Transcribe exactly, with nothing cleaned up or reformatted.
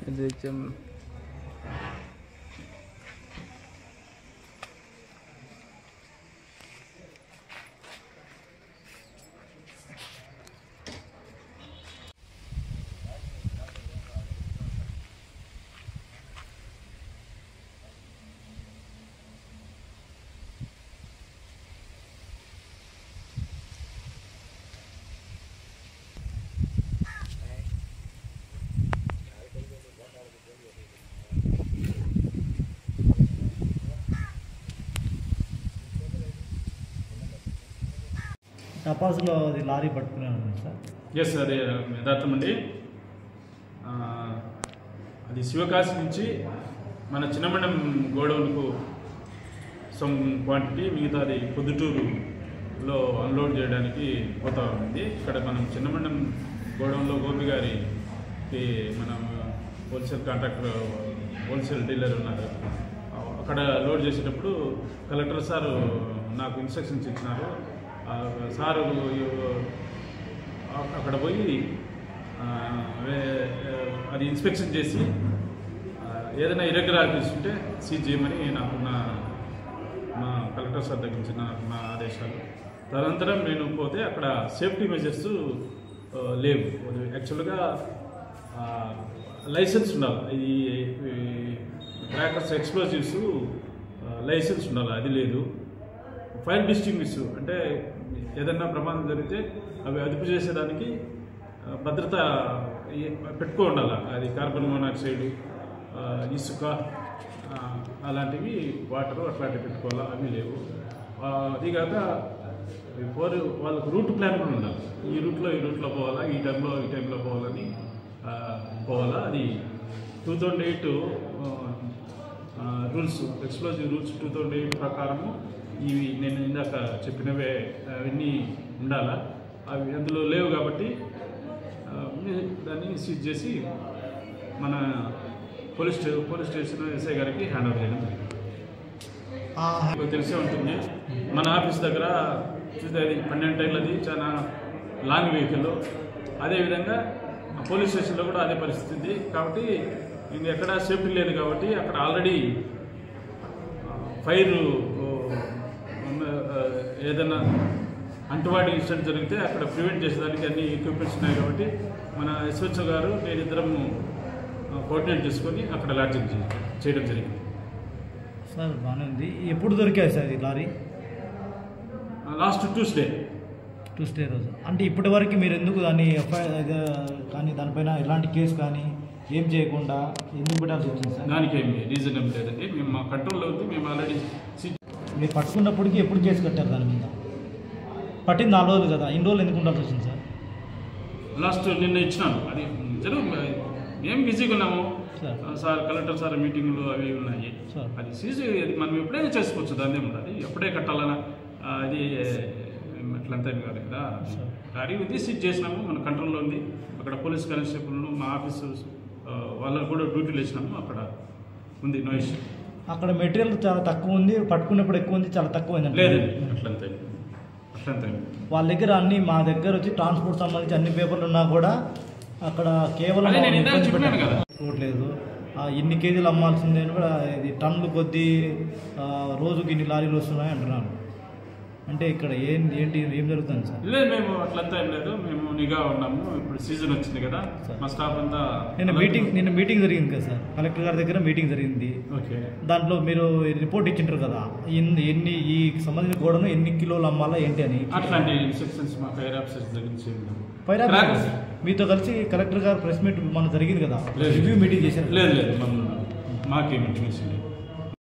కొంచెం టపాసులో అది లారీ పట్టుకున్నాను సార్. ఎస్ అది యథార్థం అండి. అది శివకాశి నుంచి మన చిన్నమండం గోడౌన్కు సమ్ క్వాంటిటీ, మిగతాది పొద్దుటూరులో అన్లోడ్ చేయడానికి పోతా ఉంది. ఇక్కడ మనం చిన్నమండం గోడౌన్లో గోపి గారికి మనం హోల్సేల్ కాంట్రాక్టర్ హోల్సేల్ డీలర్ ఉన్నారు. అక్కడ లోడ్ చేసేటప్పుడు కలెక్టర్ సార్ నాకు ఇన్స్ట్రక్షన్స్ ఇచ్చినారు. సారు అక్కడ పోయి అది ఇన్స్పెక్షన్ చేసి ఏదైనా ఇరెగ్యులారిటీస్ ఉంటే సీజ్ చేయమని నాకు నా మా కలెక్టర్ సార్ దగ్గర నుంచి నా ఆదేశాలు. తదనంతరం నేను పోతే అక్కడ సేఫ్టీ మెజర్స్ లేవు. యాక్చువల్గా లైసెన్స్ ఉండాలి, ఈ క్రాకర్స్ ఎక్స్ప్లోజివ్స్ లైసెన్స్ ఉండాలి, అది లేదు. ఫైర్ డిస్టింగ్విష్ అంటే ఏదన్నా ప్రమాదం జరిగితే అవి అదుపు చేసేదానికి భద్రత పెట్టుకో ఉండాలి. అది కార్బన్ మోనాక్సైడ్, ఇసుక అలాంటివి, వాటరు అట్లాంటివి పెట్టుకోవాలా, అవి లేవు. అదిగాక ఫోర్ వాళ్ళకు రూట్ ప్లాన్ కూడా ఉండాలి. ఈ రూట్లో ఈ రూట్లో పోవాలా, ఈ టైంలో ఈ టైంలో పోవాలని పోవాలా. అది two thousand eight rules, explosive rules two thousand eight ప్రకారము ఇవి నేను ఇందాక చెప్పినవే అవన్నీ ఉండాలా. అవి అందులో లేవు కాబట్టి దాన్ని సీజ్ చేసి మన పోలీస్ స్టే పోలీస్ స్టేషన్ ఎస్ఐ గారికి హ్యాండ్ ఓవర్ చేయడం జరిగింది. తెలిసే ఉంటుంది, మన ఆఫీస్ దగ్గర చూస్తే అది పన్నెండు టైర్లది చాలా లాంగ్ వెహికల్. అదేవిధంగా పోలీస్ స్టేషన్లో కూడా అదే పరిస్థితి. కాబట్టి ఇంకెక్కడ సేఫ్టీ లేదు కాబట్టి అక్కడ ఆల్రెడీ ఫైర్ ఏదైనా అంటువాడి ఇన్సిడెంట్ జరిగితే అక్కడ ప్రివెంట్ చేసేదానికి అన్ని ఎక్విప్మెంట్స్ ఉన్నాయి. కాబట్టి మన ఎస్హెచ్ఓ గారు నేను ఇద్దరం కోఆర్డినేట్ చేసుకొని అక్కడ లాడ్జింగ్ చేయడం జరిగింది. సార్ బాగానే ఉంది. ఎప్పుడు దొరికాయి సార్ ఈ లారీ? లాస్ట్ ట్యూస్డే ట్యూస్డే రోజు. అంటే ఇప్పటి వరకు మీరు ఎందుకు దాన్ని ఎఫ్ఐఆర్ కానీ దానిపైన ఎలాంటి కేసు కానీ ఏం చేయకుండా ఎందుకు పెట్టాల్సి వచ్చింది సార్? దానికి ఏమి రీజన్ ఏం లేదండి. మేము మా కంట్రోల్లో ఉంది. మేము ఆల్రెడీ మీరు పట్టుకున్నప్పటికీ ఎప్పుడు కేసు కట్టారు దాని మీద? పట్టింది నాలుగు రోజులు కదా, ఇన్ని రోజులు ఎందుకు ఉండాల్సి వచ్చింది సార్? లాస్ట్ నిన్న ఇచ్చినాను. అది జరుగు ఏం బిజీగా ఉన్నాము సార్, కలెక్టర్ సార్ మీటింగ్లు అవి ఉన్నాయి. అది సీజీ అది మనం ఎప్పుడైనా చేసుకోవచ్చు, దాన్ని ఉండాలి. ఎప్పుడే కట్టాలన్నా అది అట్లంతా కాదు కదా. లారీ ఉంది, సీజ్ చేసినాము, మన కంట్రోల్లో ఉంది. అక్కడ పోలీస్ కానిస్టేబుల్ను మా ఆఫీసర్స్ వాళ్ళకు కూడా డ్యూటీలు వేసినాము. అక్కడ ఉంది, నో ఇష్యూ. అక్కడ మెటీరియల్ చాలా తక్కువ ఉంది, పట్టుకున్నప్పుడు ఎక్కువ ఉంది, చాలా తక్కువ అయింది. లేదు అట్లంతా అట్లంతా వాళ్ళ దగ్గర అన్ని, మా దగ్గర వచ్చి ట్రాన్స్పోర్ట్ సంబంధించి అన్ని పేపర్లు ఉన్నా కూడా అక్కడ కేవలం లేదు. ఇన్ని కేజీలు అమ్మాల్సిందే అని కూడా ఇది టన్నులు కొద్దీ రోజుకి ఇన్ని లారీలు వస్తున్నాయి అంటున్నాను. అంటే ఇక్కడ ఏం ఏంటి ఏం జరుగుతుంది సార్? లేదు, మేము అట్లంతా ఏం లేదు, మేము నిఘా ఉన్నాము. ఇప్పుడు సీజన్ వచ్చింది కదా, మా స్టాఫ్ అంతా. నిన్న మీటింగ్ నిన్న మీటింగ్ జరిగింది కదా సార్, కలెక్టర్ గారి దగ్గర మీటింగ్ జరిగింది. ఓకే, దాంట్లో మీరు రిపోర్ట్ ఇచ్చింటారు కదా, ఎన్ని ఎన్ని ఈ సంబంధించిన గోడను ఎన్ని కిలోలు అమ్మాలా ఏంటి అని. అట్లాంటి ఇన్స్ట్రక్షన్స్ మా ఫైర్ ఆఫీసర్స్ దగ్గర నుంచి ఫైర్ ఆఫీసర్ మీతో కలిసి కలెక్టర్ గారు ప్రెస్ మీట్ మన జరిగింది కదా, రివ్యూ మీటింగ్ చేశారు? లేదు లేదు, మాకేం ఇంటిమేషన్ లేదు.